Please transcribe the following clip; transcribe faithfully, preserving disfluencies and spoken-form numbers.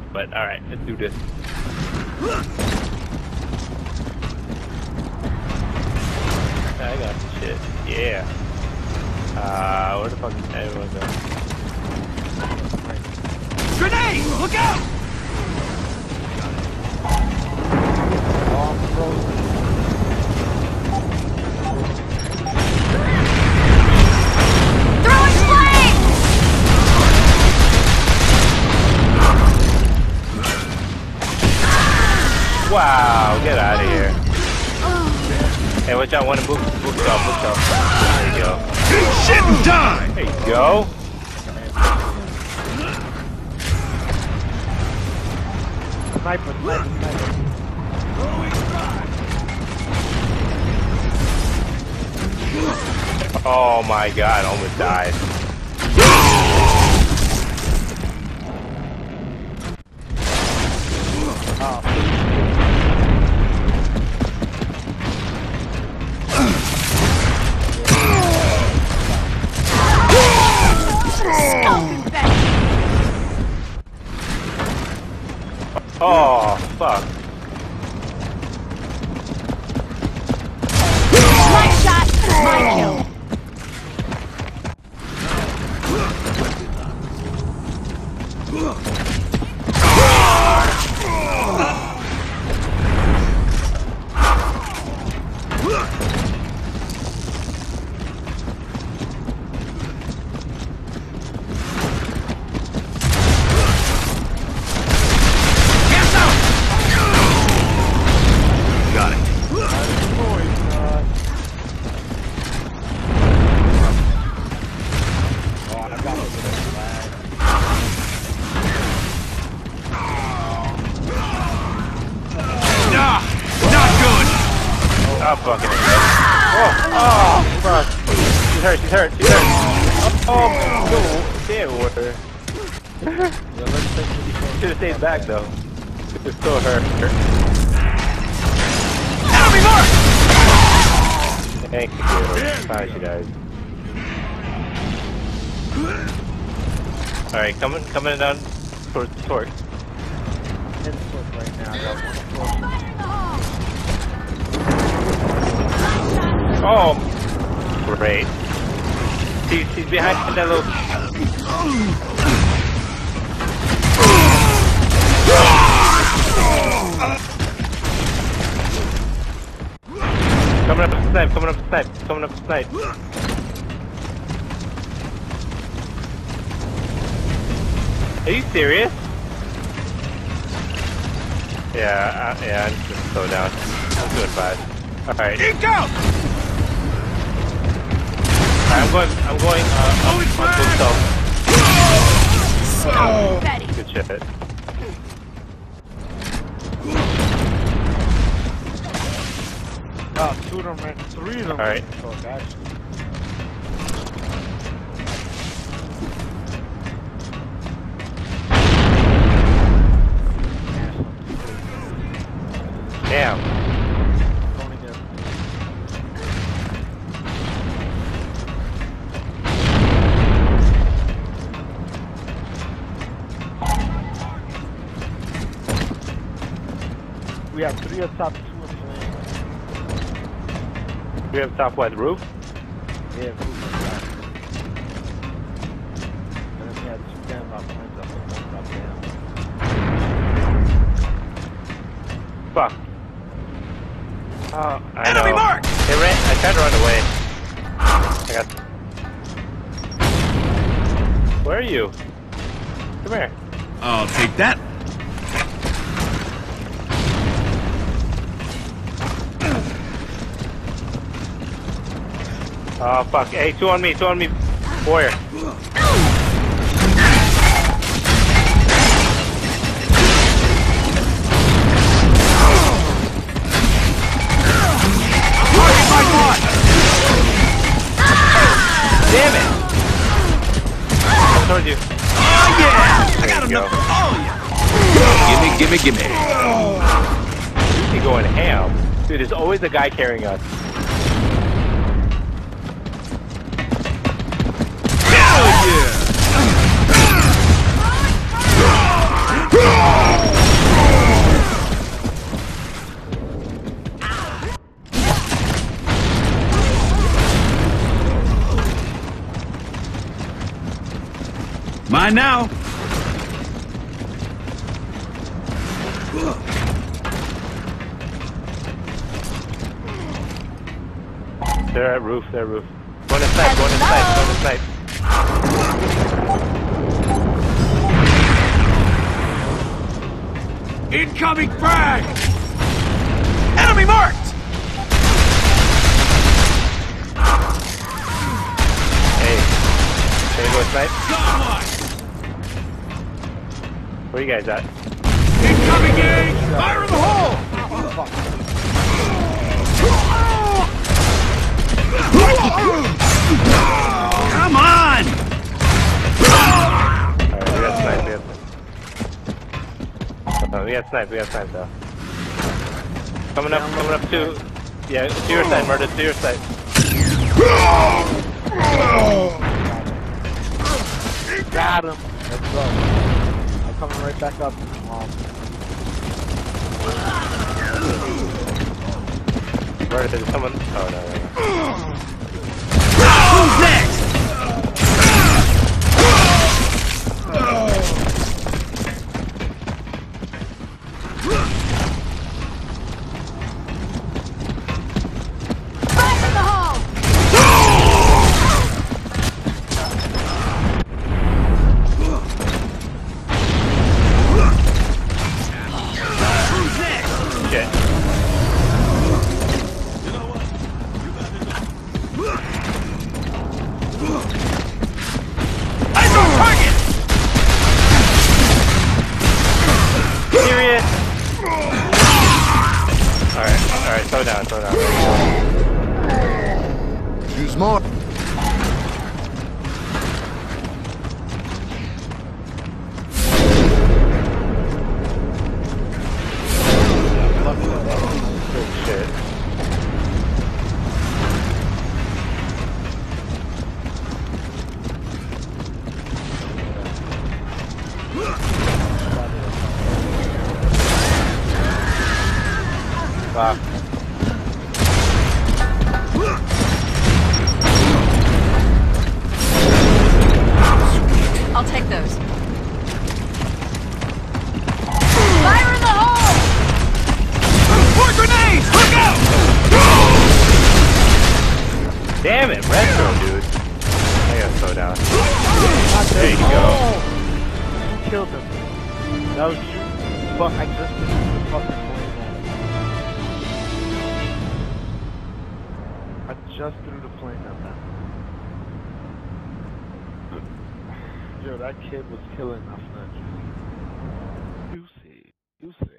but alright, let's do this. I got some shit. Yeah. Uh, where the fuck is everyone going? Grenade! Look out! Throwing flame! Wow, get out of here. Hey, watch out, one book, bookshelf, bookshelf. There you go. Eat shit and die! There you go. Sniper, sniper, sniper. Oh my god, almost died. Oh, fuck. My shot, my kill. Oh, fucking hell. Oh, oh, fuck. She's hurt, she's hurt, she's hurt. Oh, no, damn water. Should have stayed back, though. It's still hurt. Enemy mark! Thank you. Fine, she died. Alright, coming, coming down towards the torque. In the torque right now. I got one torque. Oh, great. She, she's behind that little... Coming up the snipe, coming up the snipe, coming up the snipe. Are you serious? Yeah, uh, yeah, I'm just gonna slow down. I'm doing fine. Alright. Ink out! I'm going, I'm going, uh, Oh, it's up on Betty. Good shit. Oh, two of them, man. Three of them. Alright. Oh, actually. Damn. We have three up top, two in flame. We have top what, roof? Yeah, roof up top. And then we have two down about flames up and one up down. Fuck. Oh, I know. Enemy mark! They ran, I tried to run away. I got... Where are you? Come here. I'll take that. Oh, fuck. Hey, two on me, two on me. Warrior. Damn it! I told you. Oh yeah! I got him. Go. Oh yeah! Gimme, gimme, gimme. He's going ham. Dude, there's always a guy carrying us. Hell yeah! Mine now. They're at roof, they're at roof. One in sight, one in sight, one in sight. Incoming frag! Enemy marked! Hey, can you go snipe? Got one! Where you guys at? Incoming gauge! Fire in the hole! Come on! Alright, we got snipe, we got snipe. Oh, we got snipe, we got snipe though. Coming up, coming up to... Yeah, to your side, Murder, to your side. Got him. Let's go. I'm coming right back up. Um, Murder, there's someone... Oh, no, no, no. Who's next? Fire in the hole! Who's next? Shit. Eyes on target! Serious? Alright, alright, slow down, slow down. Judgement. Good shit. Wow. I'll take those. Fire in the hole! More grenades! Look out! Damn it, retro, dude. I gotta slow down. There you go. you killed him. That was you. Fuck, I just missed the fucking flame at him. I just threw the flame at that. Yo, that kid was killing us, man. You see. You see.